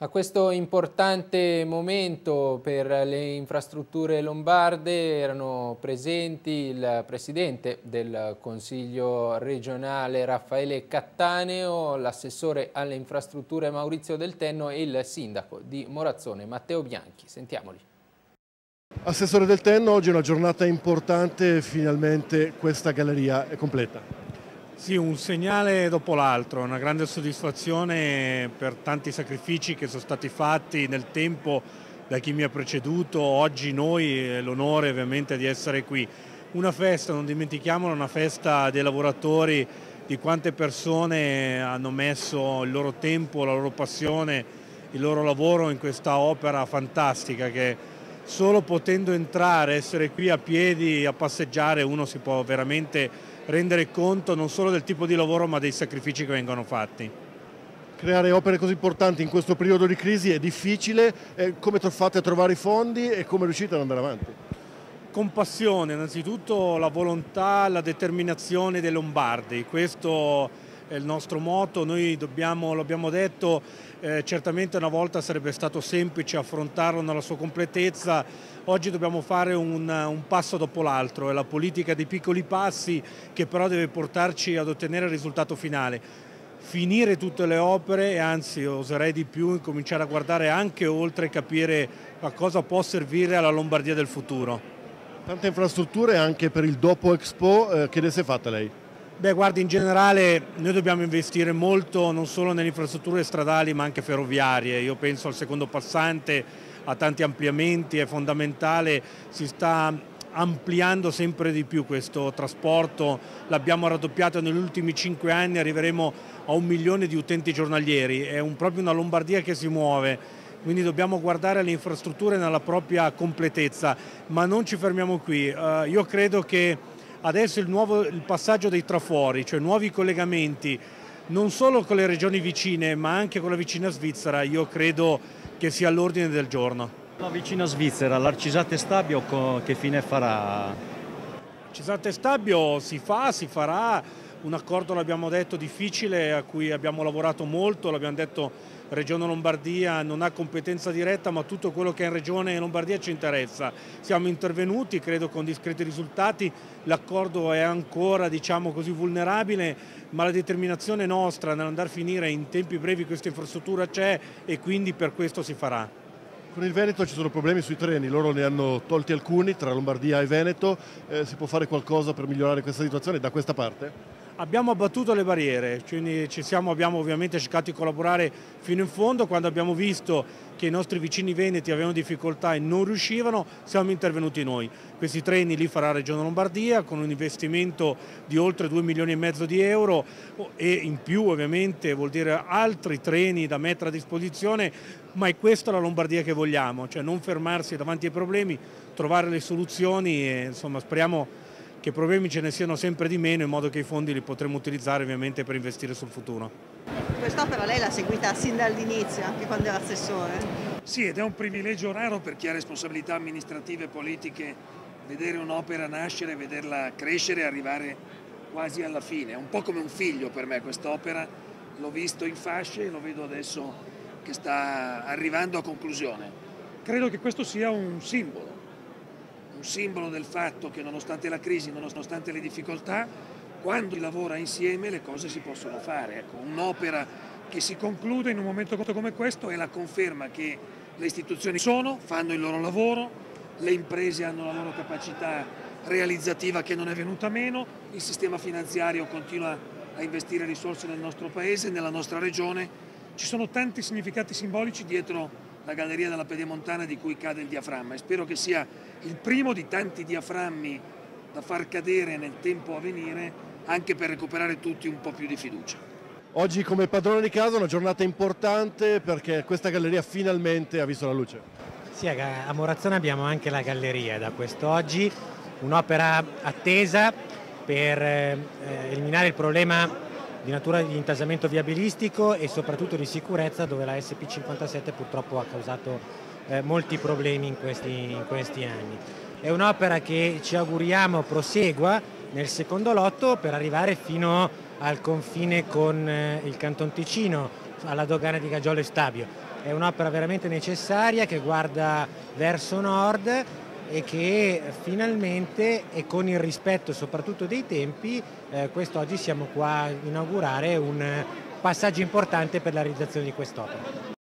A questo importante momento per le infrastrutture lombarde erano presenti il Presidente del Consiglio regionale Raffaele Cattaneo, l'assessore alle infrastrutture Maurizio Del Tenno e il sindaco di Morazzone Matteo Bianchi. Sentiamoli. Assessore Del Tenno, oggi è una giornata importante, finalmente questa galleria è completa. Sì, un segnale dopo l'altro, una grande soddisfazione per tanti sacrifici che sono stati fatti nel tempo da chi mi ha preceduto. Oggi noi l'onore ovviamente di essere qui. Una festa, non dimentichiamolo, una festa dei lavoratori, di quante persone hanno messo il loro tempo, la loro passione, il loro lavoro in questa opera fantastica che solo potendo entrare, essere qui a piedi, a passeggiare, uno si può veramente rendere conto non solo del tipo di lavoro ma dei sacrifici che vengono fatti. Creare opere così importanti in questo periodo di crisi è difficile, come fate a trovare i fondi e come riuscite ad andare avanti? Con passione, innanzitutto la volontà, la determinazione dei lombardi, questo è il nostro motto, noi l'abbiamo detto, certamente una volta sarebbe stato semplice affrontarlo nella sua completezza, oggi dobbiamo fare un passo dopo l'altro, è la politica dei piccoli passi che però deve portarci ad ottenere il risultato finale. Finire tutte le opere e anzi oserei di più cominciare a guardare anche oltre e capire a cosa può servire alla Lombardia del futuro. Tante infrastrutture anche per il dopo Expo, che ne si è fatta lei? Beh, guardi, in generale noi dobbiamo investire molto non solo nelle infrastrutture stradali ma anche ferroviarie. Io penso al secondo passante, a tanti ampliamenti, è fondamentale, si sta ampliando sempre di più questo trasporto, l'abbiamo raddoppiato negli ultimi 5 anni, arriveremo a 1 milione di utenti giornalieri, è proprio una Lombardia che si muove, quindi dobbiamo guardare le infrastrutture nella propria completezza, ma non ci fermiamo qui. Io credo che adesso il passaggio dei trafori, cioè nuovi collegamenti, non solo con le regioni vicine ma anche con la vicina Svizzera, io credo che sia all'ordine del giorno. La vicina Svizzera, l'Arcisate Stabio che fine farà? Arcisate Stabio si farà, un accordo l'abbiamo detto difficile a cui abbiamo lavorato molto, l'abbiamo detto Regione Lombardia non ha competenza diretta ma tutto quello che è in Regione Lombardia ci interessa. Siamo intervenuti, credo con discreti risultati, l'accordo è ancora diciamo così vulnerabile ma la determinazione nostra nell'andare a finire in tempi brevi questa infrastruttura c'è e quindi per questo si farà. Con il Veneto ci sono problemi sui treni, loro ne hanno tolti alcuni tra Lombardia e Veneto, si può fare qualcosa per migliorare questa situazione da questa parte? Abbiamo abbattuto le barriere, quindi abbiamo ovviamente cercato di collaborare fino in fondo, quando abbiamo visto che i nostri vicini veneti avevano difficoltà e non riuscivano, siamo intervenuti noi. Questi treni li farà Regione Lombardia con un investimento di oltre 2,5 milioni di euro e in più ovviamente vuol dire altri treni da mettere a disposizione, ma è questa la Lombardia che vogliamo, cioè non fermarsi davanti ai problemi, trovare le soluzioni e insomma speriamo che problemi ce ne siano sempre di meno in modo che i fondi li potremo utilizzare ovviamente per investire sul futuro. Quest'opera lei l'ha seguita sin dall'inizio, anche quando era assessore? Sì, ed è un privilegio raro per chi ha responsabilità amministrative e politiche vedere un'opera nascere, vederla crescere e arrivare quasi alla fine. È un po' come un figlio per me quest'opera, l'ho visto in fasce e lo vedo adesso che sta arrivando a conclusione. Credo che questo sia un simbolo del fatto che nonostante la crisi, nonostante le difficoltà, quando si lavora insieme le cose si possono fare. Ecco, un'opera che si conclude in un momento come questo è la conferma che le istituzioni fanno il loro lavoro, le imprese hanno la loro capacità realizzativa che non è venuta meno, il sistema finanziario continua a investire risorse nel nostro paese, nella nostra regione. Ci sono tanti significati simbolici dietro la galleria della Pedemontana di cui cade il diaframma e spero che sia il primo di tanti diaframmi da far cadere nel tempo a venire anche per recuperare tutti un po' più di fiducia. Oggi come padrone di casa è una giornata importante perché questa galleria finalmente ha visto la luce. Sì, a Morazzone abbiamo anche la galleria da quest'oggi, un'opera attesa per eliminare il problema di natura di intasamento viabilistico e soprattutto di sicurezza, dove la SP57 purtroppo ha causato molti problemi in questi anni. È un'opera che ci auguriamo prosegua nel secondo lotto per arrivare fino al confine con il Canton Ticino, alla dogana di Gaggiolo e Stabio. è un'opera veramente necessaria che guarda verso nord e che finalmente, e con il rispetto soprattutto dei tempi, quest'oggi siamo qua a inaugurare un passaggio importante per la realizzazione di quest'opera.